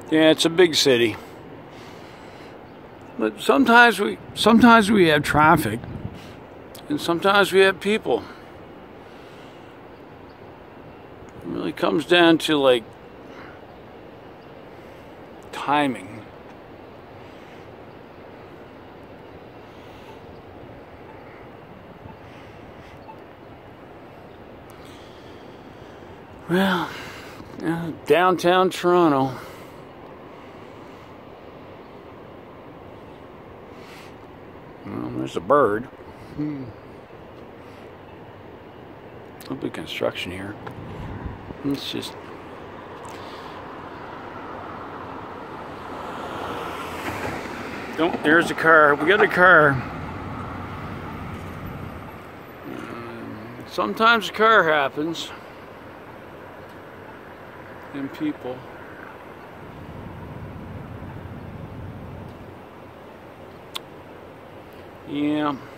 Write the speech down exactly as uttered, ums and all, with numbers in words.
Yeah, it's a big city. But sometimes we sometimes we have traffic, and sometimes we have people. It really comes down to like timing. Well, uh, downtown Toronto. Well, there's a bird. Hmm. There'll be construction here. It's just don't. There's a car. We got a car. Um, sometimes a car happens, and people. Yeah.